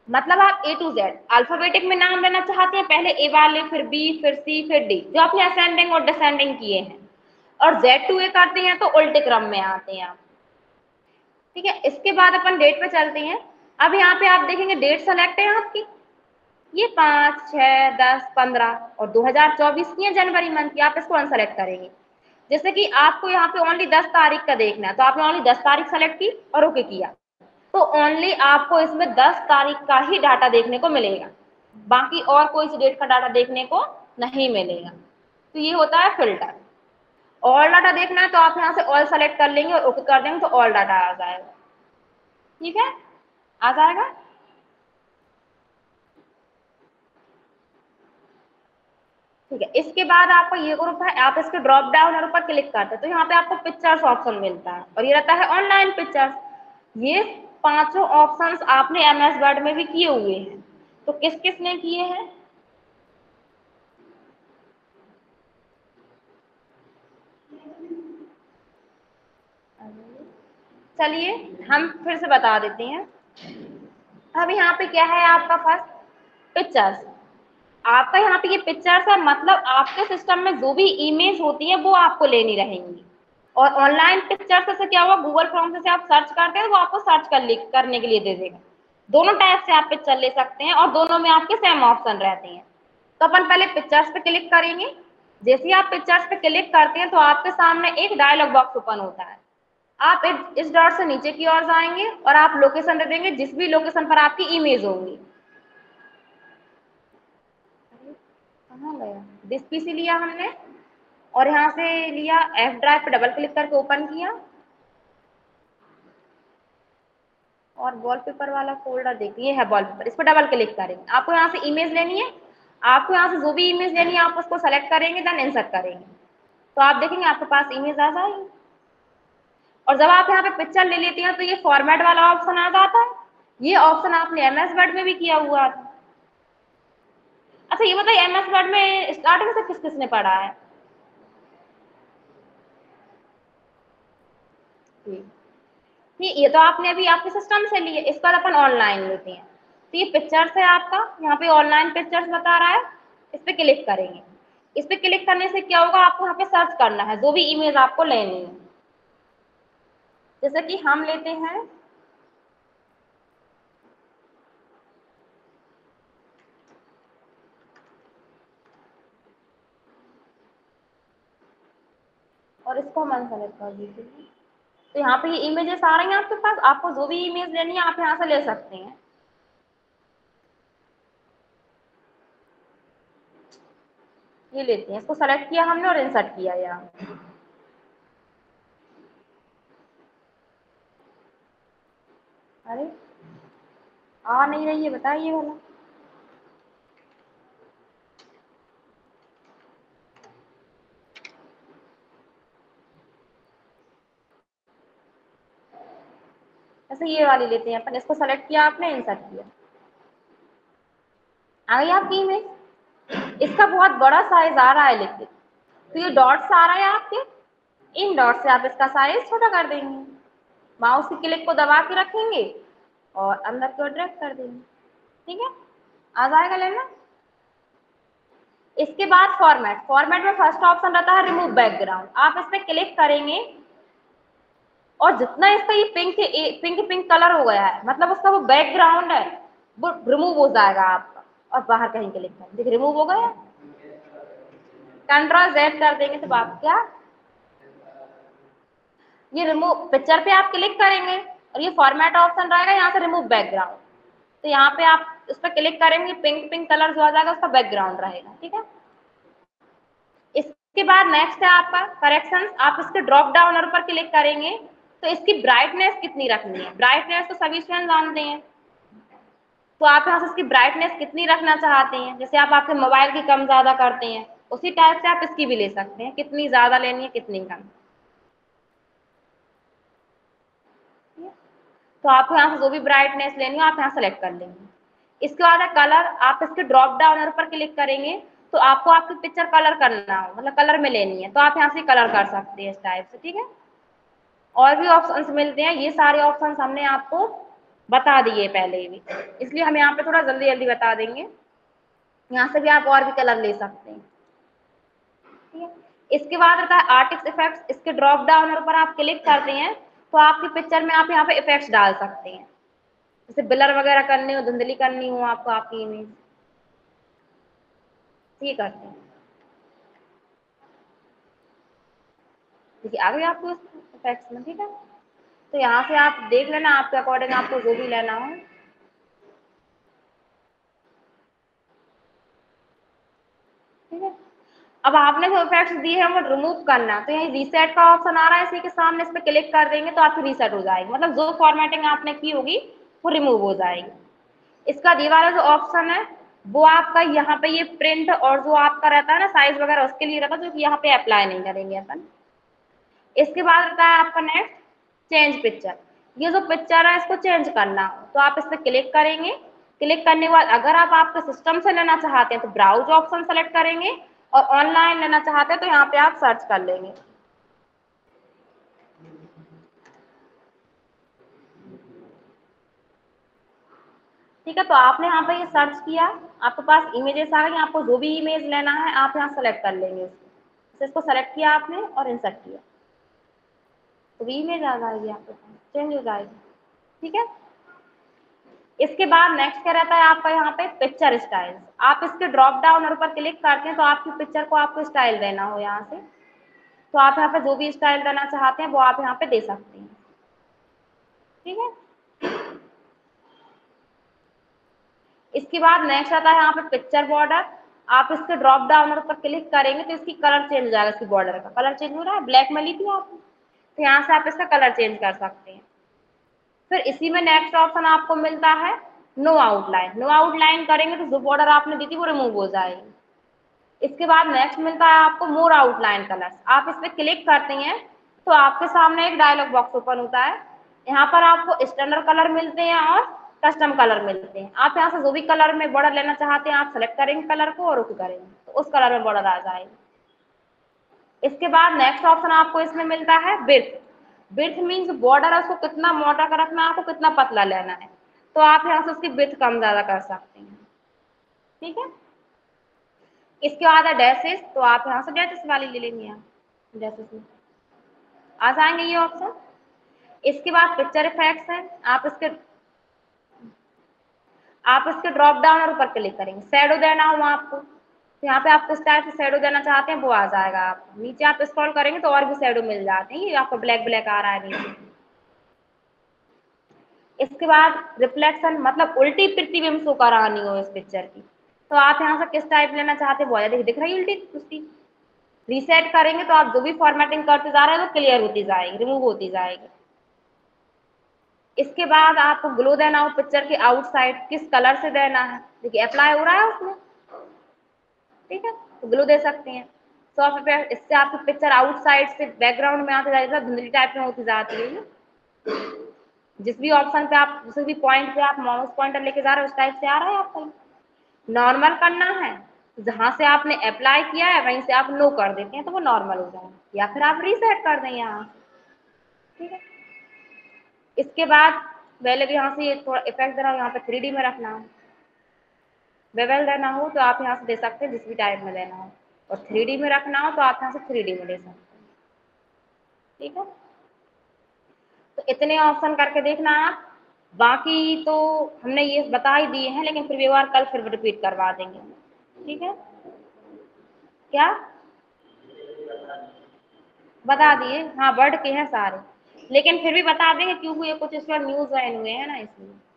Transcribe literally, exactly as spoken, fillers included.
मतलब आप ए to Z alphabetic में नाम लेना चाहते हैं, पहले ए वाले, फिर बी, फिर सी, फिर डी, जो आपने असेंडिंग और डिसेंडिंग किए हैं, और जेड टू ए करते हैं तो उल्टे क्रम में आते हैं आप। ठीक है, इसके बाद अपन डेट पे चलते हैं। अब यहाँ पे आप देखेंगे डेट सेलेक्ट है आपकी, ये पाँच, छह, दस, पंद्रह और दो हजार चौबीस की है, जनवरी मंथ की। आप इसको अनसेलेक्ट करेंगे। जैसे कि आपको यहाँ पे ओनली दस तारीख का देखना है, तो आपने ओनली दस तारीख सेलेक्ट की और ओके किया, तो ओनली आपको इसमें दस तारीख का ही डाटा देखने को मिलेगा, बाकी और कोई सी डेट का डाटा देखने को नहीं मिलेगा। तो ये होता है फिल्टर। ऑल डाटा देखना है तो आप यहाँ से ऑल सेलेक्ट कर लेंगे और ओके कर देंगे, तो ऑल डाटा आ जाएगा। ठीक है, आ जाएगा। ठीक है, इसके बाद आपका ये ग्रुप है, आप इसके ड्रॉप डाउन और ऊपर क्लिक करते हैं तो यहाँ पे आपको पिक्चर्स ऑप्शन मिलता है, और ये रहता है ऑनलाइन पिक्चर्स। ये पांचों ऑप्शंस आपने एम एस वर्ड में भी किए हुए हैं, तो किस किस ने किए हैं? चलिए हम फिर से बता देते हैं। अब यहाँ पे क्या है आपका फर्स्ट पिक्चर्स, आपका यहाँ पे ये पिक्चर्स है, मतलब आपके सिस्टम में जो भी इमेज होती है वो आपको लेनी रहेंगी। और ऑनलाइन पिक्चर्स से क्या हुआ, गूगल क्रोम से आप सर्च करते हैं वो आपको सर्च कर करने के लिए दे देगा। दोनों टाइप से आप पिक्चर ले सकते हैं और दोनों में आपके सेम ऑप्शन रहते हैं। तो अपन पहले पिक्चर्स पे क्लिक करेंगे। जैसे ही आप पिक्चर्स पे क्लिक करते हैं तो आपके सामने एक डायलॉग बॉक्स ओपन होता है। आप इस डॉट से नीचे की ओर जाएंगे और आप लोकेशन दे देंगे जिस भी लोकेशन पर आपकी इमेज होगी। कहाँ गया, दिस पीसी लिया हमने, और यहाँ से लिया एफ ड्राइव पे डबल क्लिक करके ओपन किया, और वॉलपेपर वाला फोल्डर देखिए है वॉलपेपर, इस पर डबल क्लिक करेंगे। आपको यहाँ से इमेज लेनी है, आपको यहाँ से जो भी इमेज लेनी है आप उसको सेलेक्ट करेंगे, देन इंसर्ट करेंगे, तो आप देखेंगे आपके पास इमेज आ जाएगी। और जब आप यहाँ पे पिक्चर ले लेती हैं तो ये फॉर्मेट वाला ऑप्शन आ जाता है। ये ऑप्शन आपने एम एस वर्ड में भी किया हुआ था। अच्छा ये बताइए एम एस वर्ड में स्टार्टिंग से किस किसने पढ़ा है? ये ये तो आपने अभी आपके सिस्टम से लिए, इस पर अपन ऑनलाइन लेते हैं। तो ये पिक्चर्स है आपका, यहाँ पे ऑनलाइन पिक्चर्स बता रहा है, इस पे क्लिक करेंगे। इस पे क्लिक करने से क्या होगा, आपको यहाँ पे सर्च करना है जो भी इमेज आपको लेनी है। जैसे कि हम लेते हैं और इसको हम अनसेलेक्ट कर दीजिए। तो यहाँ पे ये इमेजेस आ रही हैं आपके पास, आपको जो भी इमेज लेनी है आप यहाँ से ले सकते हैं। ये लेते हैं, इसको सेलेक्ट किया हमने और इंसर्ट किया यहाँ। अरे आ नहीं रही है, बताइए वाला। ऐसे ये वाली लेते हैं अपन, इसको सेलेक्ट किया आपने, इंसर्ट किया, आ गई आपकी इमेज। इसका बहुत बड़ा साइज आ रहा है लेकिन, तो ये डॉट्स आ रहा है आपके, इन डॉट से आप इसका साइज छोटा कर देंगे, माउस की क्लिक को दबा के रखेंगे और अंदर को ड्रैग कर देंगे। ठीक है, आ जाएगा लेना। इसके बाद फॉर्मेट, फॉर्मेट में फर्स्ट ऑप्शन रहता है रिमूव बैकग्राउंड, आप इस पर क्लिक करेंगे और जितना इसका ये पिंक पिंक पिंक कलर हो गया है, मतलब उसका वो बैकग्राउंड है वो रिमूव हो जाएगा आपका। और बाहर कहीं क्लिक करें, देखिए रिमूव हो गया। कंट्रोल जेड कर देंगे तो आप क्या, ये रिमूव पिक्चर पे आप क्लिक करेंगे और ये फॉर्मेट ऑप्शन रहेगा, यहाँ से रिमूव बैकग्राउंड, तो यहाँ पे आप उस पर क्लिक करेंगे, पिंक पिंक कलर जो आ जाएगा उसका बैकग्राउंड रहेगा। ठीक है, इसके बाद नेक्स्ट है आपका करेक्शन, आप इसके ड्रॉप डाउन पर क्लिक करेंगे तो इसकी ब्राइटनेस कितनी रखनी है, ब्राइटनेस तो सभी स्टूडेंट जानते हैं, तो आप यहाँ से इसकी ब्राइटनेस कितनी रखना चाहते हैं, जैसे आप आपके मोबाइल की कम ज्यादा करते हैं उसी टाइप से आप इसकी भी ले सकते हैं, कितनी ज्यादा लेनी है कितनी कम। तो आपको यहाँ से जो भी ब्राइटनेस लेनी हो आप यहाँ सेलेक्ट कर लेंगे। इसके बाद है कलर, आप इसके ड्रॉप डाउन पर क्लिक करेंगे तो आपको आपकी पिक्चर कलर करना हो, मतलब कलर में लेनी है तो आप यहाँ से कलर कर सकते हैं इस टाइप से। ठीक है, और भी ऑप्शंस मिलते हैं, ये सारे ऑप्शंस हमने आपको बता दिए पहले भी, इसलिए हम यहाँ पे थोड़ा जल्दी जल्दी बता देंगे। यहाँ से भी आप और भी कलर ले सकते हैं, ठीक है। इसके बाद रहता है आर्टिस्ट इफेक्ट्स। इसके ड्रॉप डाउन पर आप क्लिक करते हैं तो आपकी पिक्चर में आप यहाँ पे इफेक्ट्स डाल सकते हैं, जैसे ब्लर वगैरह करनी हो, धुंधली करनी हो आपको आपकी इमेज, ये करते हैं। देखिए आ गई आपको इफेक्ट्स में, ठीक है। तो यहाँ से आप देख लेना आपके अकॉर्डिंग आपको जो भी लेना हो, ठीक है। अब आपने जो इफेक्ट्स दिए हैं वो रिमूव करना, तो यहाँ रीसेट का ऑप्शन आ रहा है, इसी के सामने इस पर क्लिक कर देंगे तो आपकी रीसेट हो जाएगी, मतलब जो फॉर्मेटिंग आपने की होगी वो रिमूव हो जाएगी। इसका ये वाला जो ऑप्शन है वो आपका यहाँ पे ये प्रिंट और जो आपका रहता है ना साइज वगैरह उसके लिए रहता है, जो कि यहाँ पे अप्लाई नहीं करेंगे अपन। इसके बाद रहता है आपका नेक्स्ट चेंज पिक्चर। ये जो पिक्चर है इसको चेंज करना हो तो आप इस पर क्लिक करेंगे। क्लिक करने के बाद अगर आप आपके सिस्टम से लेना चाहते हैं तो ब्राउज ऑप्शन सेलेक्ट करेंगे, और ऑनलाइन लेना चाहते हैं तो यहाँ पे आप सर्च कर लेंगे। ठीक है, तो आपने यहाँ पे ये सर्च किया, आपके पास इमेजेस आ गई, आपको जो भी इमेज लेना है आप यहाँ सेलेक्ट कर लेंगे उसको। इसको सेलेक्ट किया आपने और इंसर्ट किया तो भी इमेज आ जाएगी आपके पास, चेंज हो जाएगी, ठीक है। इसके बाद नेक्स्ट क्या रहता है आपका यहाँ पे पिक्चर स्टाइल। आप इसके ड्रॉप डाउन और ऊपर क्लिक करते हैं तो आपकी पिक्चर को आपको स्टाइल देना हो यहाँ से, तो आप यहाँ पे जो भी स्टाइल देना चाहते हैं वो आप यहाँ पे दे सकते हैं, ठीक है। इसके बाद नेक्स्ट आता है यहाँ पे पिक्चर बॉर्डर। आप इसके ड्रॉप डाउन और ऊपर क्लिक करेंगे तो इसकी कलर चेंज हो जाएगा, इसकी बॉर्डर का कलर चेंज हो रहा है, ब्लैक में ली थी आपने, तो यहाँ से आप इसका कलर चेंज कर सकते हैं। फिर इसी में नेक्स्ट ऑप्शन आपको मिलता है नो आउटलाइन। नो आउटलाइन करेंगे तो जो बॉर्डर आपने दी थी वो रिमूव हो जाएगी। इसके बाद नेक्स्ट मिलता है आपको मोर आउटलाइन कलर्स। आप इस पर क्लिक करते हैं तो आपके सामने एक डायलॉग बॉक्स ओपन होता है। यहाँ पर आपको स्टैंडर्ड कलर मिलते हैं और कस्टम कलर मिलते हैं। आप यहाँ से जो भी कलर में बॉर्डर लेना चाहते हैं आप सेलेक्ट करेंगे कलर को और ओके करेंगे तो उस कलर में बॉर्डर आ जाएगी। इसके बाद नेक्स्ट ऑप्शन आपको इसमें मिलता है विड्थ। विड्थ मीन्स बॉर्डर है उसको कितना मोटा का रखना है, आपको कितना पतला लेना है, तो आप यहाँ से उसकी विड्थ कम ज्यादा कर सकते हैं, ठीक है। इसके बाद है डैशेस, तो आप यहाँ से डैशेस वाली ले लेंगे, यहाँ डैशेस में आ जाएंगे ये ऑप्शन। इसके बाद पिक्चर इफेक्ट्स है, आप इसके आप इसके ड्रॉप डाउन और ऊपर क्लिक करेंगे। शैडो देना हो आपको तो यहाँ पे आप किस टाइप से शैडो देना चाहते हैं वो आ जाएगा। आप नीचे आप स्क्रॉल करेंगे तो और भी शैडो मिल जाते हैं, ये आपको ब्लैक ब्लैक आ रहा है नीचे। इसके बाद रिफ्लेक्शन, मतलब उल्टी प्रतिबिंब शो करानी हो इस पिक्चर की, तो आप यहाँ से किस टाइप लेना चाहते हैं वो आ दिख रही है उल्टी उसकी। रीसेट करेंगे तो आप जो भी फॉर्मेटिंग करते जा रहे हैं वो क्लियर होती जाएगी, रिमूव होती जाएगी। इसके बाद आपको ग्लो देना हो पिक्चर के आउटसाइड, किस कलर से देना है, देखिए अप्लाई हो रहा है उसमें, ठीक है, तो ग्लो दे सकते हैं। सॉफ्ट इफेक्ट, इससे आपकी पिक्चर आउटसाइड से बैकग्राउंड में आते जाएगी, धुंधली टाइप में होती जाती है। जिस भी ऑप्शन पे आप जिस भी पॉइंट पे आप माउस पॉइंटर लेके जा रहे हैं उस टाइप से आ रहा है आपका। नॉर्मल करना है, जहां से आपने अप्लाई किया है वहीं से आप नो कर देते हैं तो वो नॉर्मल हो जाएगा, या फिर आप रीसेट कर दें यहाँ, ठीक है। इसके बाद पहले भी यहाँ से ये थोड़ा इफेक्ट देना हो, यहाँ पे थ्री डी में रखना हो, बेवल देना हो तो आप यहाँ से दे सकते हैं जिस भी टाइप में देना हो, और थ्री डी में रखना हो तो आप यहाँ से थ्री डी में दे सकते हैं, ठीक है। तो इतने ऑप्शन करके देखना आप, बाकी तो हमने ये बता ही दिए हैं लेकिन फिर भी एक बार कल फिर रिपीट करवा देंगे, ठीक है। क्या बता दिए, हाँ वर्ड के हैं सारे, लेकिन फिर भी बता देंगे क्योंकि ये कुछ इस पर न्यूज आए हुए हैं ना इसलिए।